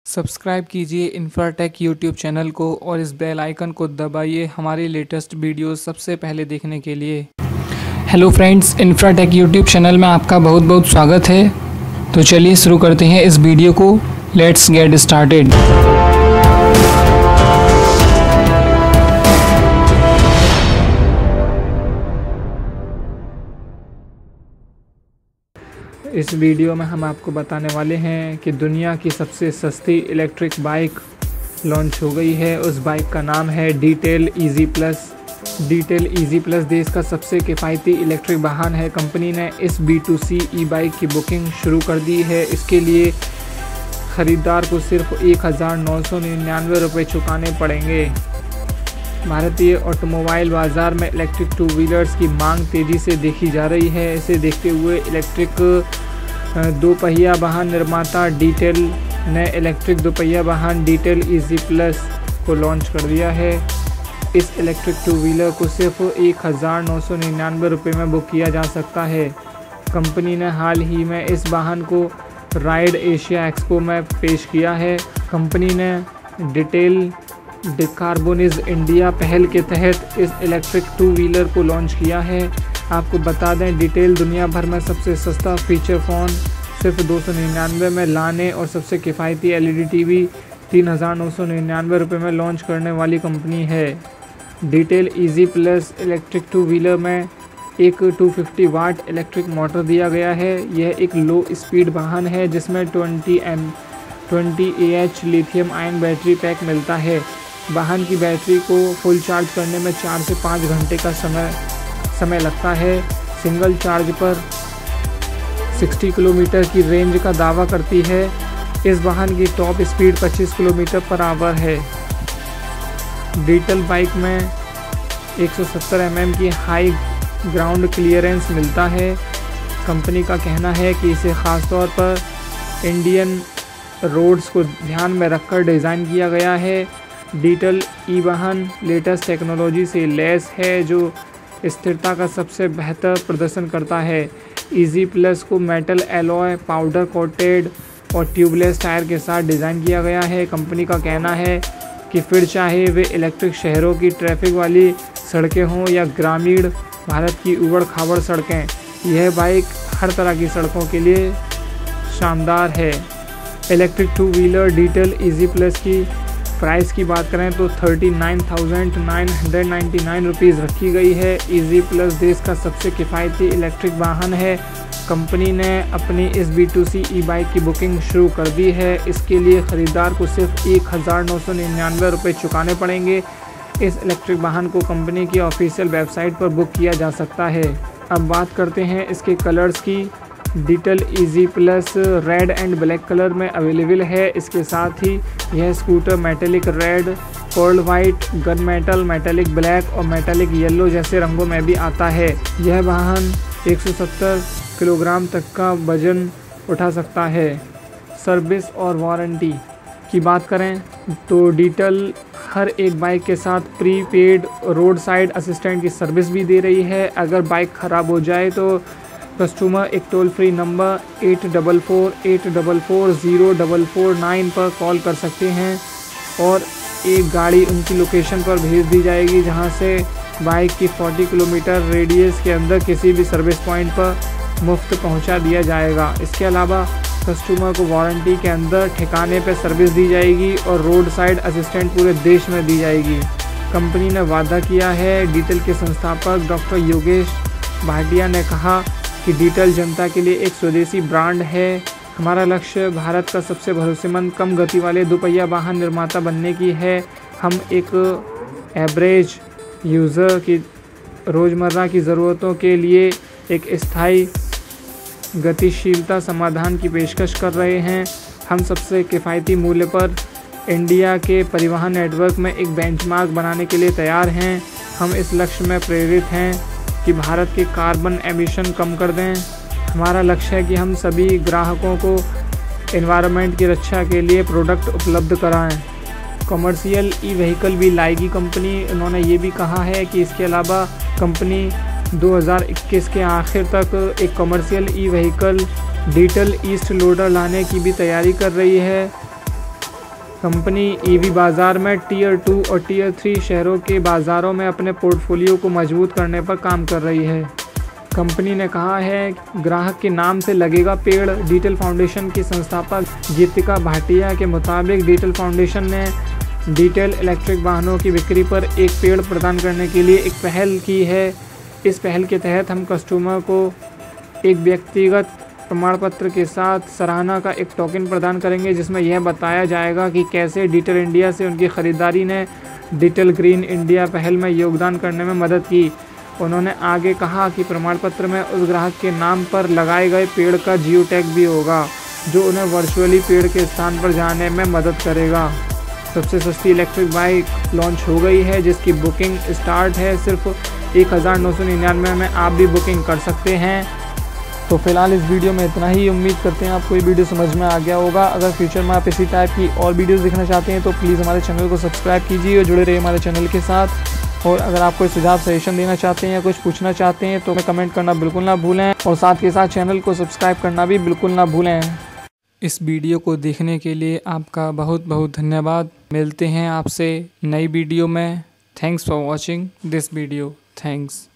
Subscribe कीजिए Infratech YouTube channel को और इस बेल आइकन को दबाइए हमारे लेटेस्ट वीडियोस सबसे पहले देखने के लिए। Hello friends, Infratech YouTube channel में आपका बहुत बहुत स्वागत है। तो चलिए शुरू करते हैं इस वीडियो को। Let's get started. इस वीडियो में हम आपको बताने वाले हैं कि दुनिया की सबसे सस्ती इलेक्ट्रिक बाइक लॉन्च हो गई है। उस बाइक का नाम है Detel Easy Plus. Detel Easy Plus देश का सबसे किफ़ायती इलेक्ट्रिक वाहन है। कंपनी ने इस B2C ई बाइक की बुकिंग शुरू कर दी है। इसके लिए ख़रीदार को सिर्फ 1999 रुपये चुकाने पड़ेंगे। भारतीय ऑटोमोबाइल बाज़ार में इलेक्ट्रिक टू व्हीलर्स की मांग तेज़ी से देखी जा रही है। इसे देखते हुए इलेक्ट्रिक दोपहिया वाहन निर्माता डिटेल ने इलेक्ट्रिक दोपहिया वाहन डिटेल ईजी प्लस को लॉन्च कर दिया है। इस इलेक्ट्रिक टू व्हीलर को सिर्फ 1999 रुपये में बुक किया जा सकता है। कंपनी ने हाल ही में इस वाहन को राइड एशिया एक्सपो में पेश किया है। कंपनी ने डिटेल डिकार्बोनिज इंडिया पहल के तहत इस इलेक्ट्रिक टू व्हीलर को लॉन्च किया है। आपको बता दें, डिटेल दुनिया भर में सबसे सस्ता फीचर फ़ोन सिर्फ 299 में लाने और सबसे किफ़ायती LED TV 3999 रुपये में लॉन्च करने वाली कंपनी है। Detel Easy Plus electric two wheeler में एक 250 वाट इलेक्ट्रिक मोटर दिया गया है। यह एक लो स्पीड वाहन है जिसमें 20 AH lithium ion battery pack मिलता है। वाहन की बैटरी को फुल चार्ज करने में 4 से 5 घंटे का समय लगता है। सिंगल चार्ज पर 60 किलोमीटर की रेंज का दावा करती है। इस वाहन की top speed 25 kilometre per hour है। डिटेल बाइक में 170 mm की हाई ग्राउंड क्लियरेंस मिलता है। कंपनी का कहना है कि इसे ख़ास तौर पर इंडियन रोड्स को ध्यान में रखकर डिज़ाइन किया गया है। डिटेल ई वाहन लेटेस्ट टेक्नोलॉजी से लैस है जो स्थिरता का सबसे बेहतर प्रदर्शन करता है। ईजी प्लस को मेटल एलॉय, पाउडर कोटेड और ट्यूबलेस टायर के साथ डिज़ाइन किया गया है। कंपनी का कहना है कि फिर चाहे वे इलेक्ट्रिक शहरों की ट्रैफिक वाली सड़कें हों या ग्रामीण भारत की उबड़ खाबड़ सड़कें, यह बाइक हर तरह की सड़कों के लिए शानदार है। Electric two wheeler Detel Easy Plus की प्राइस की बात करें तो 39,999 रुपीज़ रखी गई है। ईजी प्लस देश का सबसे किफ़ायती इलेक्ट्रिक वाहन है। कंपनी ने अपनी इस B2C ई बाइक की बुकिंग शुरू कर दी है। इसके लिए ख़रीदार को सिर्फ 1999 रुपये चुकाने पड़ेंगे। इस इलेक्ट्रिक वाहन को कंपनी की ऑफिशियल वेबसाइट पर बुक किया जा सकता है। अब बात करते हैं इसके कलर्स की। Detel Easy Plus red and black colour में अवेलेबल है। इसके साथ ही यह scooter metallic red, pearl white, gun metal, metallic black और मेटेलिक येलो जैसे रंगों में भी आता है। यह वाहन 170 किलोग्राम तक का वजन उठा सकता है। सर्विस और वारंटी की बात करें तो डिटेल हर एक बाइक के साथ प्रीपेड रोड साइड असिस्टेंट की सर्विस भी दे रही है। अगर बाइक ख़राब हो जाए तो कस्टमर एक टोल फ्री नंबर 844-844-0449 पर कॉल कर सकते हैं और एक गाड़ी उनकी लोकेशन पर भेज दी जाएगी जहां से बाइक की 40 किलोमीटर रेडियस के अंदर किसी भी सर्विस पॉइंट पर मुफ्त पहुंचा दिया जाएगा। इसके अलावा कस्टमर को वारंटी के अंदर ठिकाने पर सर्विस दी जाएगी और रोड साइड असिस्टेंट पूरे देश में दी जाएगी। कंपनी ने वादा किया है। डिटेल के संस्थापक डॉक्टर योगेश भाटिया ने कहा कि डिटेल जनता के लिए एक स्वदेशी ब्रांड है। हमारा लक्ष्य भारत का सबसे भरोसेमंद कम गति वाले दोपहिया वाहन निर्माता बनने की है। हम एक एवरेज यूज़र की रोज़मर्रा की ज़रूरतों के लिए एक स्थायी गतिशीलता समाधान की पेशकश कर रहे हैं। हम सबसे किफ़ायती मूल्य पर इंडिया के परिवहन नेटवर्क में एक बेंचमार्क बनाने के लिए तैयार हैं। हम इस लक्ष्य में प्रेरित हैं कि भारत के कार्बन एमिशन कम कर दें। हमारा लक्ष्य है कि हम सभी ग्राहकों को एनवायरनमेंट की रक्षा के लिए प्रोडक्ट उपलब्ध कराएं। कमर्शियल ई व्हीकल भी लाएगी कंपनी। उन्होंने ये भी कहा है कि इसके अलावा कंपनी 2021 के आखिर तक एक commercial e vehicle Detel east loader लाने की भी तैयारी कर रही है। कंपनी ईवी बाज़ार में टियर 2 और टियर 3 शहरों के बाज़ारों में अपने पोर्टफोलियो को मजबूत करने पर काम कर रही है। कंपनी ने कहा है ग्राहक के नाम से लगेगा पेड़। डिटेल फाउंडेशन की संस्थापक गीतिका भाटिया के मुताबिक डिटेल फाउंडेशन ने डिटेल इलेक्ट्रिक वाहनों की बिक्री पर एक पेड़ प्रदान करने के लिए एक पहल की है। इस पहल के तहत हम कस्टमर को एक व्यक्तिगत प्रमाण पत्र के साथ सराहना का एक टोकन प्रदान करेंगे, जिसमें यह बताया जाएगा कि कैसे डिटेल इंडिया से उनकी ख़रीदारी ने डिटेल ग्रीन इंडिया पहल में योगदान करने में मदद की। उन्होंने आगे कहा कि प्रमाण पत्र में उस ग्राहक के नाम पर लगाए गए पेड़ का जियो टैग भी होगा, जो उन्हें वर्चुअली पेड़ के स्थान पर जाने में मदद करेगा। सबसे सस्ती इलेक्ट्रिक बाइक लॉन्च हो गई है, जिसकी बुकिंग स्टार्ट है सिर्फ 1999 में। आप भी बुकिंग कर सकते हैं। तो फिलहाल इस वीडियो में इतना ही। उम्मीद करते हैं आपको ये वीडियो समझ में आ गया होगा। अगर फ्यूचर में आप इसी टाइप की और वीडियोस देखना चाहते हैं तो प्लीज़ हमारे चैनल को सब्सक्राइब कीजिए और जुड़े रहिए हमारे चैनल के साथ। और अगर आप कोई सुझाव सजेशन देना चाहते हैं या कुछ पूछना चाहते हैं तो कमेंट करना बिल्कुल ना भूलें, और साथ के साथ चैनल को सब्सक्राइब करना भी बिल्कुल ना भूलें। इस वीडियो को देखने के लिए आपका बहुत बहुत धन्यवाद। मिलते हैं आपसे नई वीडियो में। Thanks for watching this video. Thanks.